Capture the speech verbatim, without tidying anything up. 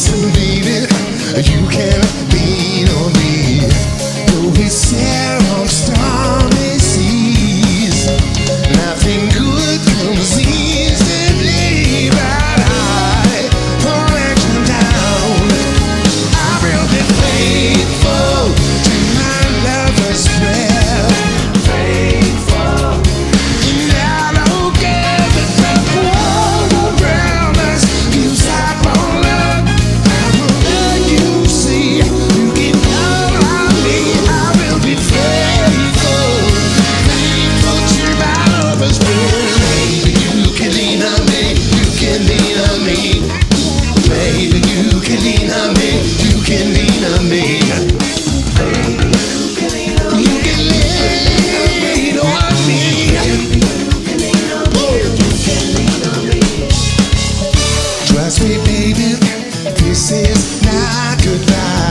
Listen, baby, you can lean on me. Though we sail on stormy seas, nothing good comes easily. But I won't let you down. I will be faithful to my lover's prayer. Faithful. And I don't care if the world around us gives up on love. I will let you see you can count on me. I will be faithful, faithful to my lover's prayer. Baby, you can lean on me, you can lean on me. Baby, you can lean on me, you can lean on me. Baby, you can lean on me, you can lean on me. Trust me, baby, this is not goodbye.